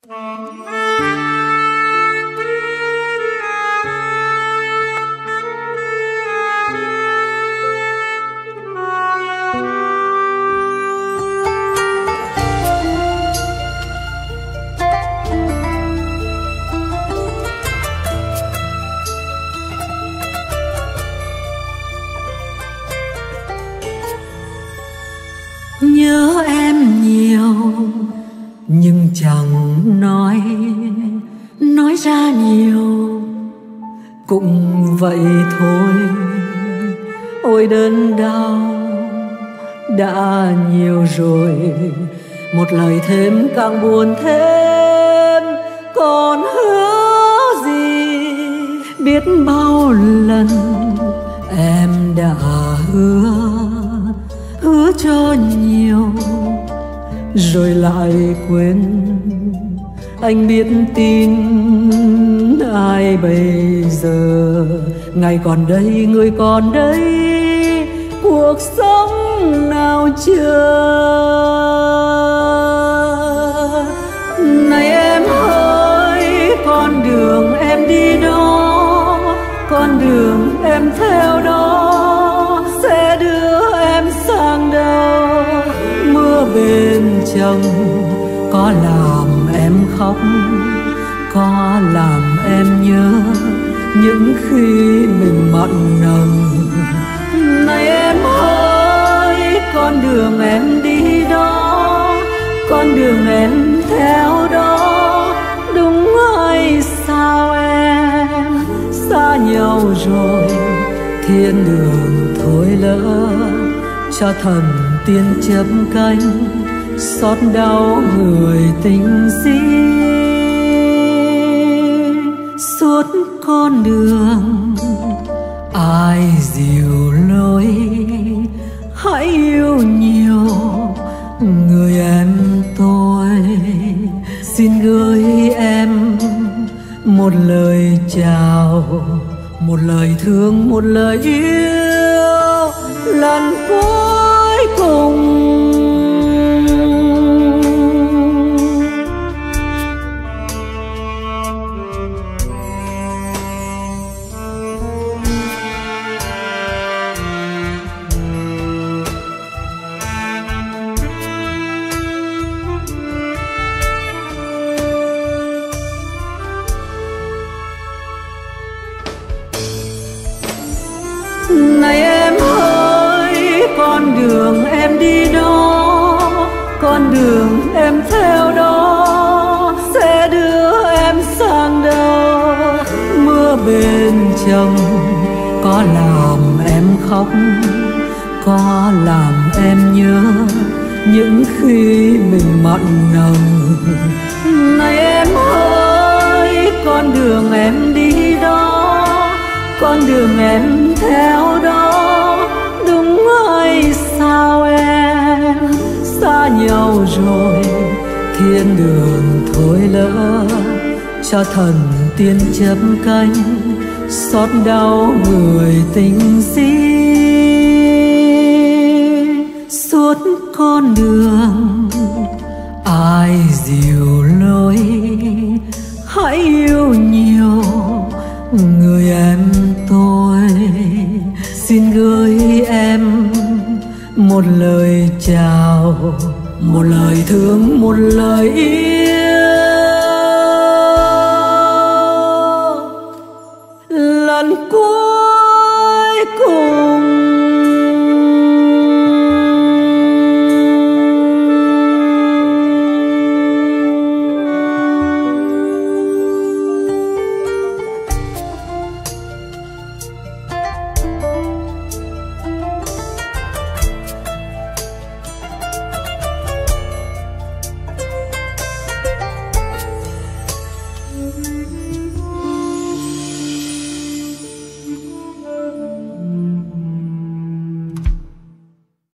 Nhớ em nhiều nhưng chẳng nói ra nhiều cũng vậy thôi. Ôi đớn đau đã nhiều rồi, một lời thêm càng buồn thêm. Còn hứa gì biết bao lần em đã hứa cho nhiều rồi lại quên. Anh biết tin ai bây giờ, ngày còn đây người còn đây, cuộc sống nào chưa. Này em ơi, con đường em đi đó, con đường em theo đó sẽ đưa em sang đâu. Mưa bên chồng có làm em khóc, có làm em nhớ những khi mình mặn nồng. Này em ơi, con đường em đi đó, con đường em theo đó, đúng hay sao em? Xa nhau rồi thiên đường thôi lỡ, cho thần tiên chớp cánh xót đau người tình si. Suốt con đường ai dìu lối, hãy yêu nhiều người em tôi. Xin gửi em một lời chào, một lời thương, một lời yêu lần cuối cùng. Này em ơi, con đường em đi đó, con đường em theo đó sẽ đưa em sang đâu. Mưa bên chồng có làm em khóc, có làm em nhớ những khi mình mặn nồng. Này em ơi, con đường em đi đó, con đường em theo đó, đúng hay sao em? Xa nhau rồi thiên đường thôi lỡ, cho thần tiên chớp cánh xót đau người tình si. Suốt con đường ai dìu lối, hãy yêu nhiều người em tôi. Xin gửi em một lời chào, một lời thương, một lời yêu